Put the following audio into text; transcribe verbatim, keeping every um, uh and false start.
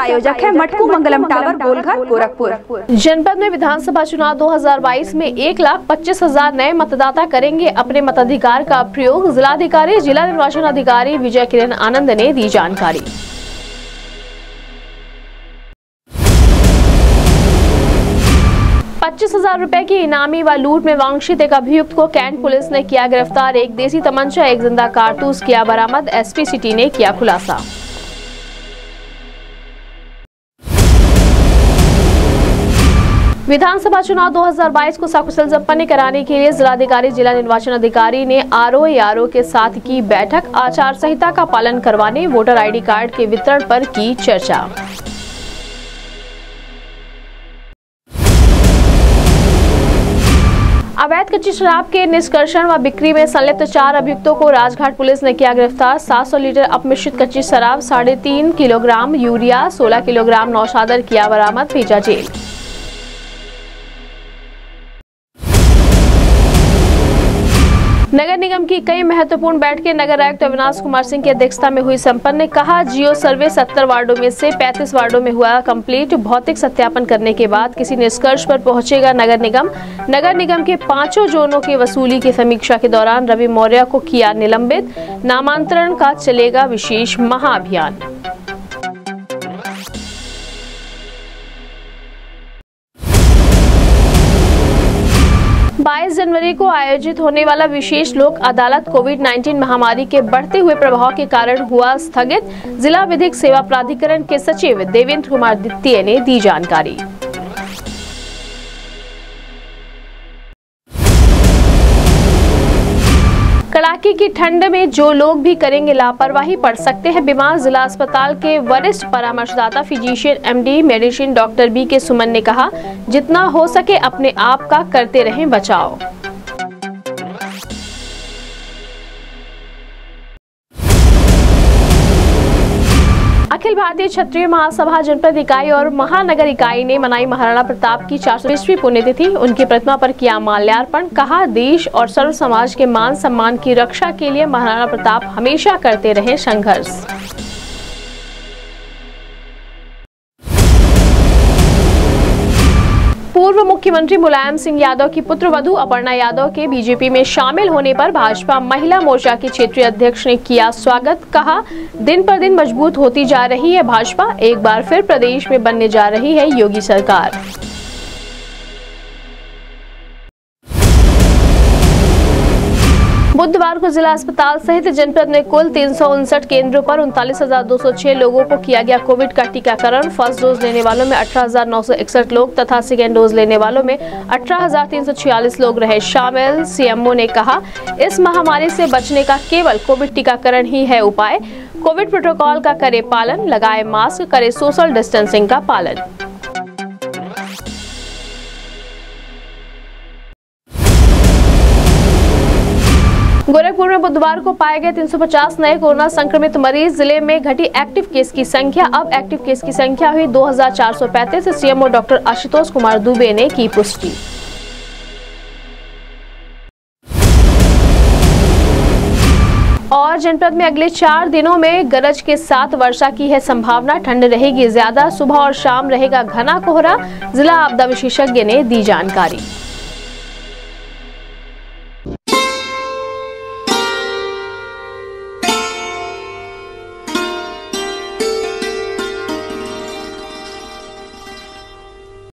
प्रायोजक है मटकू मंगलम टावर, गोलघर, गोरखपुर। जनपद में विधानसभा चुनाव दो हज़ार बाईस में एक लाख पच्चीस हजार नए मतदाता करेंगे अपने मताधिकार का प्रयोग। जिलाधिकारी जिला निर्वाचन अधिकारी विजय किरण आनंद ने दी जानकारी। पच्चीस हजार रूपए की इनामी व लूट में वांछित एक अभियुक्त को कैंट पुलिस ने किया गिरफ्तार। एक देसी तमंचा, एक जिंदा कारतूस किया बरामद। एसपी सिटी ने किया खुलासा। विधानसभा चुनाव दो हज़ार बाईस को सकुशल संपन्न कराने के लिए जिलाधिकारी जिला निर्वाचन अधिकारी ने आरओ आरओ के साथ की बैठक। आचार संहिता का पालन करवाने, वोटर आईडी कार्ड के वितरण पर की चर्चा। अवैध कच्ची शराब के निष्कर्षण व बिक्री में संलिप्त चार अभियुक्तों को राजघाट पुलिस ने किया गिरफ्तार। सात सौ लीटर अपमिश्रित कच्ची शराब, साढ़े तीन किलोग्राम यूरिया, सोलह किलोग्राम नौशादर किया बरामद, भेजा जेल। नगर निगम की कई महत्वपूर्ण बैठकें नगर आयुक्त अविनाश कुमार सिंह की अध्यक्षता में हुई संपन्न। कहा, जियो सर्वे सत्तर वार्डों में से पैंतीस वार्डों में हुआ कंप्लीट। भौतिक सत्यापन करने के बाद किसी निष्कर्ष पर पहुंचेगा नगर निगम। नगर निगम के पांचों जोनों की वसूली की समीक्षा के दौरान रवि मौर्य को किया निलंबित। नामांतरण का चलेगा विशेष महाअभियान। बाईस जनवरी को आयोजित होने वाला विशेष लोक अदालत कोविड उन्नीस महामारी के बढ़ते हुए प्रभाव के कारण हुआ स्थगित। जिला विधिक सेवा प्राधिकरण के सचिव देवेंद्र कुमार द्वितीय ने दी जानकारी। कड़ाके की ठंड में जो लोग भी करेंगे लापरवाही पड़ सकते हैं बीमार। जिला अस्पताल के वरिष्ठ परामर्शदाता physician MD medicine doctor B K Suman ने कहा, जितना हो सके अपने आप का करते रहें बचाव। अखिल भारतीय क्षत्रिय महासभा जनपद इकाई और महानगर इकाई ने मनाई महाराणा प्रताप की चार सौ बीसवीं पुण्यतिथि। उनकी प्रतिमा पर किया माल्यार्पण। कहा, देश और सर्व समाज के मान सम्मान की रक्षा के लिए महाराणा प्रताप हमेशा करते रहे संघर्ष। पूर्व मुख्यमंत्री मुलायम सिंह यादव की पुत्रवधू अपर्णा यादव के बीजेपी में शामिल होने पर भाजपा महिला मोर्चा के क्षेत्रीय अध्यक्ष ने किया स्वागत। कहा, दिन पर दिन मजबूत होती जा रही है भाजपा। एक बार फिर प्रदेश में बनने जा रही है योगी सरकार। बुधवार को जिला अस्पताल सहित जनपद में कुल तीन सौ उनसठ केंद्रों पर उनतालीस हजार दो सौ छह लोगों को किया गया कोविड का टीकाकरण। फर्स्ट डोज लेने वालों में अठारह हजार नौ सौ इकसठ लोग तथा सेकेंड डोज लेने वालों में अठारह हजार तीन सौ छियालीस लोग रहे शामिल। सीएमओ ने कहा, इस महामारी से बचने का केवल कोविड टीकाकरण ही है उपाय। कोविड प्रोटोकॉल का करे पालन, लगाए मास्क, करे सोशल डिस्टेंसिंग का पालन। गोरखपुर में बुधवार को पाए गए तीन सौ पचास नए कोरोना संक्रमित मरीज। जिले में घटी एक्टिव केस की संख्या। अब एक्टिव केस की संख्या हुई दो हजार चार सौ पैंतीस। सीएमओ डॉक्टर आशुतोष कुमार दुबे ने की पुष्टि। और जनपद में अगले चार दिनों में गरज के साथ वर्षा की है संभावना। ठंड रहेगी ज्यादा। सुबह और शाम रहेगा घना कोहरा। जिला आपदा विशेषज्ञ ने दी जानकारी।